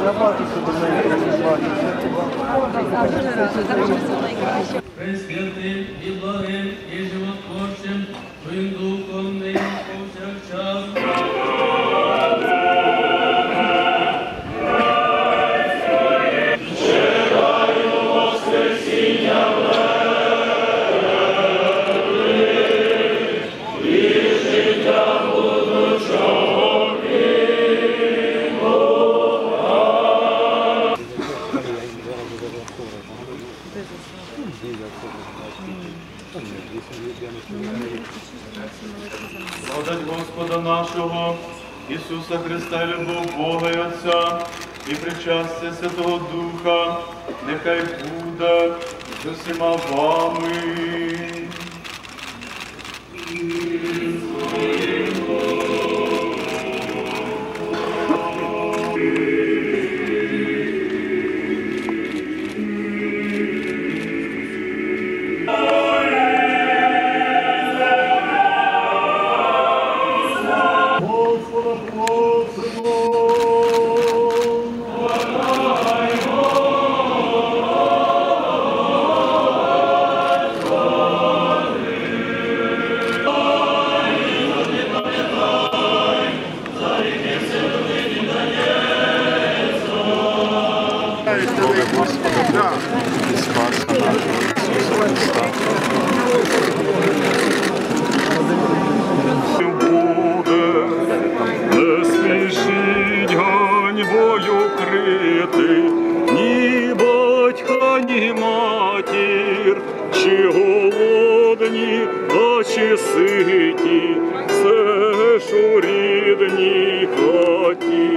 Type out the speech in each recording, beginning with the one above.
Пресвятим і благим і животворчим, Твоїм Духом нині повсякчас. Благодать Господа нашого, Ісуса Христа, і любов Бога і Отця, і причастя Святого Духа, нехай буде з усіма вами. Не спішіть ганьбою крити ні батька, ні матір, чи голодні, а чи ситі, все ж у рідній хаті.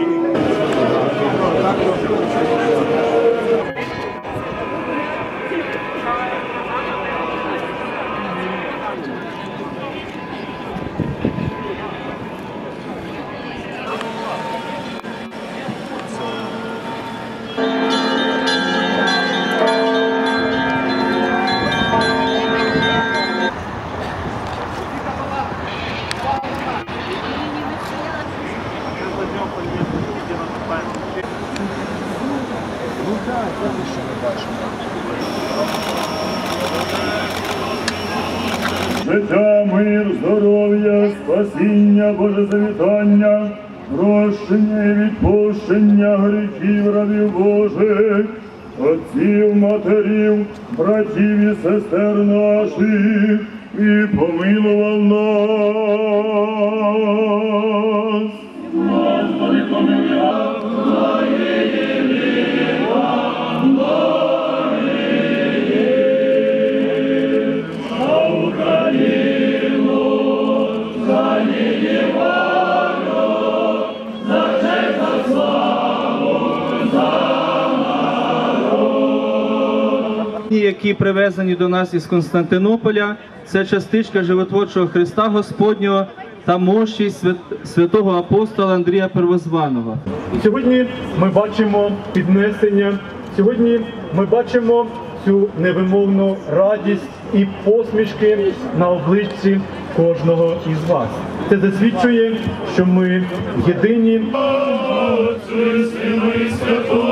Життя, мир, здоров'я, спасіння, Боже завітання, прощення і відпущення гріхів рабів Божих, отців, матерів, братів і сестер наших, і помилував нас. Господи, помилуй, які привезені до нас із Константинополя, це частичка животворчого Христа Господнього та мощі святого апостола Андрія Первозваного. Сьогодні ми бачимо піднесення, сьогодні ми бачимо цю невимовну радість і посмішки на обличчі кожного із вас. Це засвідчує, що ми єдині. Отцю, Сину і Святому